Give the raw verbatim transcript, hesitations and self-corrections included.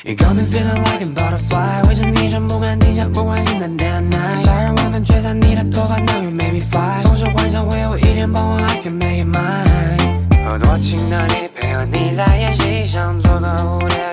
You got me feeling like a butterfly， 围着你转，不敢停下，不关心的 day and night， 杀人万分吹散你的头发 ，Now you make me fly， 总是幻想会有一天傍晚 I can make it mine。和多情的你，配合你在演戏，像做个蝴蝶。